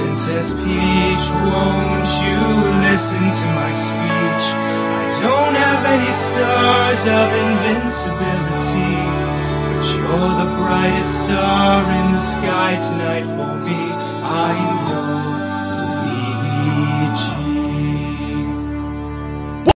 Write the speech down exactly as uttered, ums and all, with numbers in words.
Princess Peach, won't you listen to my speech? I don't have any stars of invincibility, but you're the brightest star in the sky tonight for me. I know, Luigi.